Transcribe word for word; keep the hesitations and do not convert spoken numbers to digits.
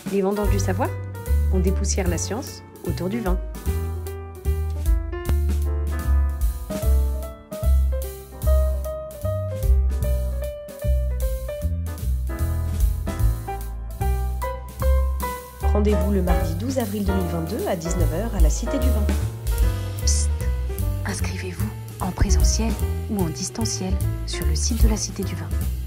Les vendanges du savoir, on dépoussière la science autour du vin. Rendez-vous le mardi douze avril deux mille vingt-deux à dix-neuf heures à la Cité du Vin. Psst, inscrivez-vous en présentiel ou en distanciel sur le site de la Cité du Vin.